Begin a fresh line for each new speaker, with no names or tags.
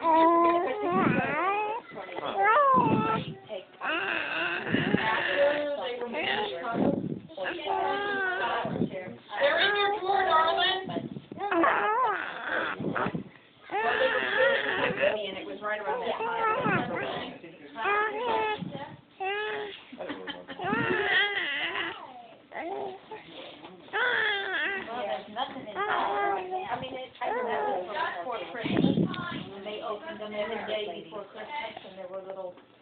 They're in your drawer, darling. Well, they were supposed to be, and it was right around that time.
Nothing in I mean, I remember before Christmas, when they opened them every day before Christmas, and there were little